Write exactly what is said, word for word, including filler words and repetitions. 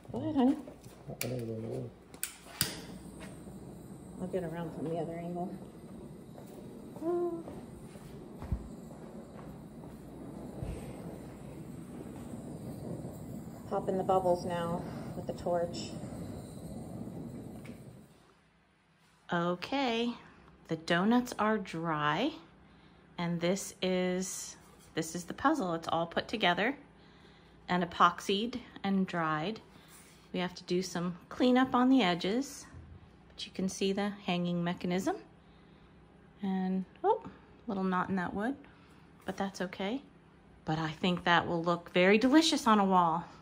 Go ahead, honey. I'll get around from the other angle. Oh. Pop in the bubbles now with the torch. Okay, the donuts are dry, and this is this is the puzzle. It's all put together and epoxied and dried. We have to do some cleanup on the edges, but you can see the hanging mechanism. And oh, little knot in that wood, but that's okay. But I think that will look very delicious on a wall.